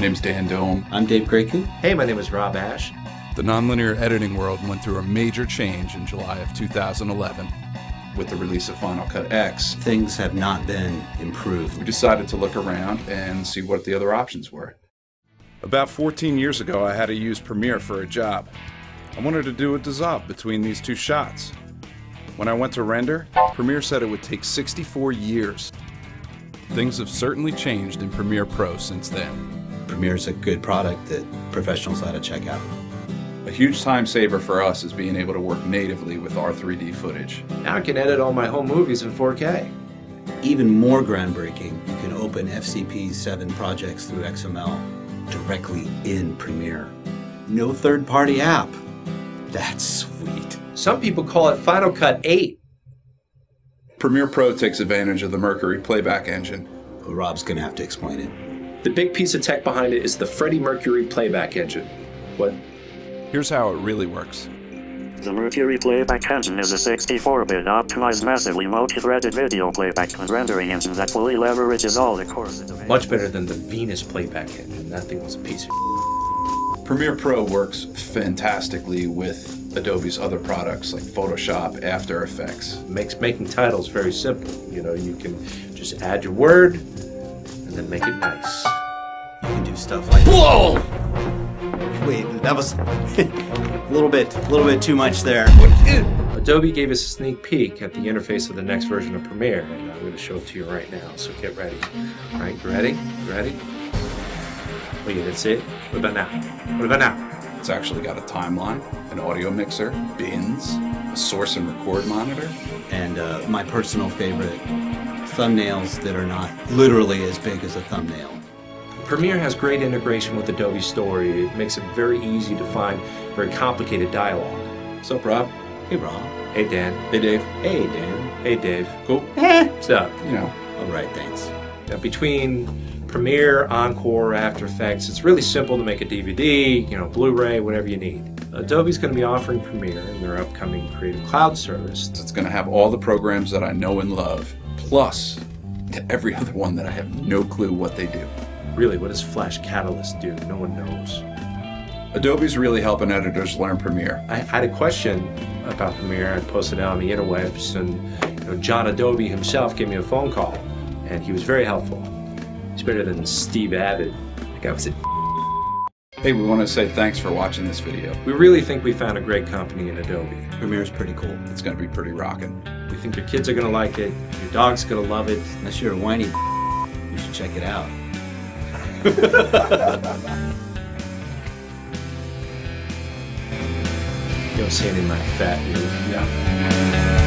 name's Dan Dome. I'm Dave Grayken. Hey, my name is Rob Ash. The nonlinear editing world went through a major change in July of 2011. With the release of Final Cut X, Things have not been improved. we decided to look around and see what the other options were. About 14 years ago, I had to use Premiere for a job. I wanted to do a dissolve between these two shots. When I went to render, Premiere said it would take 64 years. Things have certainly changed in Premiere Pro since then. Premiere's a good product that professionals ought to check out. A huge time saver for us is being able to work natively with our 3D footage. Now I can edit all my home movies in 4K. Even more groundbreaking, you can open FCP7 projects through XML directly in Premiere. No third-party app. That's sweet. Some people call it Final Cut 8. Premiere Pro takes advantage of the Mercury playback engine. Well, Rob's gonna have to explain it. The big piece of tech behind it is the Freddie Mercury playback engine. What? Here's how it really works. The Mercury playback engine is a 64-bit optimized, massively multi-threaded video playback and rendering engine that fully leverages all the cores. Much better than the Venus playback engine. That thing was a piece of Premiere Pro works fantastically with Adobe's other products like Photoshop, After Effects. Makes making titles very simple. You know, you can just add your word and then make it nice. You can do stuff like... Whoa! Wait, that was a little bit too much there. Adobe gave us a sneak peek at the interface of the next version of Premiere, and I'm going to show it to you right now, so get ready. All right, you ready? You ready? Oh, you didn't see it? What about now? What about now? It's actually got a timeline, an audio mixer, bins, a source and record monitor. And my personal favorite, thumbnails that are not literally as big as a thumbnail. Premiere has great integration with Adobe Story. It makes it very easy to find very complicated dialogue. What's up, Rob? Hey, Rob. Hey, Dan. Hey, Dave. Hey, Dan. Hey, Dave. Cool. What's up? You know. All right, thanks. Now, between Premiere, Encore, After Effects, it's really simple to make a DVD, you know, Blu-ray, whatever you need. Adobe's going to be offering Premiere in their upcoming Creative Cloud service. It's going to have all the programs that I know and love, plus every other one that I have no clue what they do. Really, what does Flash Catalyst do? No one knows. Adobe's really helping editors learn Premiere. I had a question about Premiere. I posted it on the interwebs, and you know, John Adobe himself gave me a phone call, and he was very helpful. He's better than Steve Abbott. That guy was a... Hey, we want to say thanks for watching this video. We really think we found a great company in Adobe. Premiere's pretty cool. It's going to be pretty rocking. We think your kids are going to like it, your dog's going to love it. Unless you're a whiny, you should check it out. You don't see any of my fat, you know? Yeah.